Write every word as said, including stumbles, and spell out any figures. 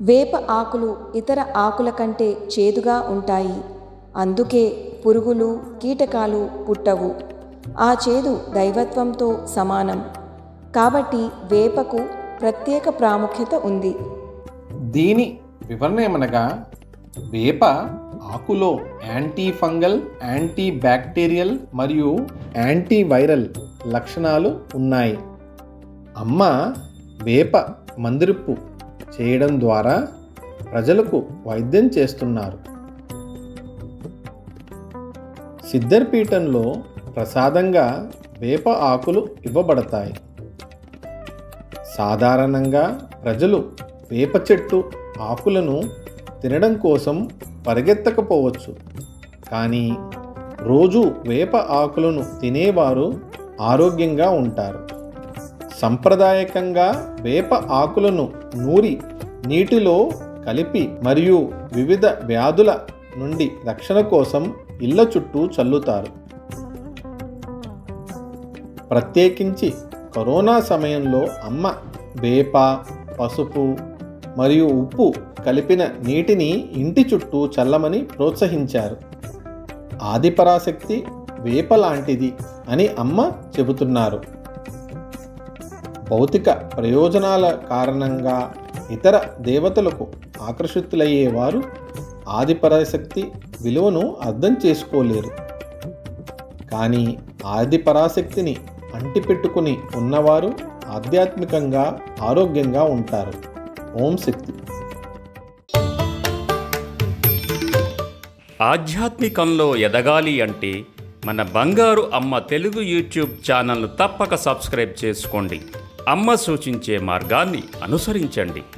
వేప ఆకులు ఇతర ఆకుల కంటే చేదుగా ఉంటాయి. అందుకే పురుగులు, కీటకాలు పుట్టవు. ఆ చేదు దైవత్వంతో సమానం. కాబట్టి వేపకు ప్రత్యేక ప్రాముఖ్యత ఉంది. దీని వివరణ ఏమనగా, వేప ఆకులో యాంటీ ఫంగల్, యాంటీ బ్యాక్టీరియల్ మరియు యాంటీ వైరల్ లక్షణాలు ఉన్నాయి. అమ్మ వేప మందిరపు చేయడం ద్వారా ప్రజలకు వైద్యం చేస్తున్నారు. సిద్ధర్పీఠంలో ప్రసాదంగా వేప ఆకులు ఇవ్వబడతాయి. సాధారణంగా ప్రజలు వేప చెట్టు ఆకులను తినడం కోసం పరిగెత్తకపోవచ్చు, కానీ రోజు వేప ఆకులను తినేవారు ఆరోగ్యంగా ఉంటారు. సంప్రదాయకంగా వేప ఆకులను నూరి నీటిలో కలిపి మరియు వివిధ వ్యాధుల నుండి రక్షణ కోసం ఇళ్ల చుట్టూ చల్లుతారు. ప్రత్యేకించి కరోనా సమయంలో అమ్మ వేప, పసుపు మరియు ఉప్పు కలిపిన నీటిని ఇంటి చుట్టూ చల్లమని ప్రోత్సహించారు. ఆదిపరాశక్తి వేప లాంటిది అని అమ్మ చెబుతున్నారు. భౌతిక ప్రయోజనాల కారణంగా ఇతర దేవతలకు ఆకర్షితులయ్యేవారు ఆదిపరాశక్తి విలువను అర్థం చేసుకోలేరు. కానీ ఆదిపరాశక్తిని అంటిపెట్టుకుని ఉన్నవారు ఆధ్యాత్మికంగా ఆరోగ్యంగా ఉంటారు. ఓం శక్తి. ఆధ్యాత్మికంలో ఎదగాలి అంటే మన బంగారు అమ్మ తెలుగు యూట్యూబ్ ఛానల్ను తప్పక సబ్స్క్రైబ్ చేసుకోండి. అమ్మ సూచించే మార్గాన్ని అనుసరించండి.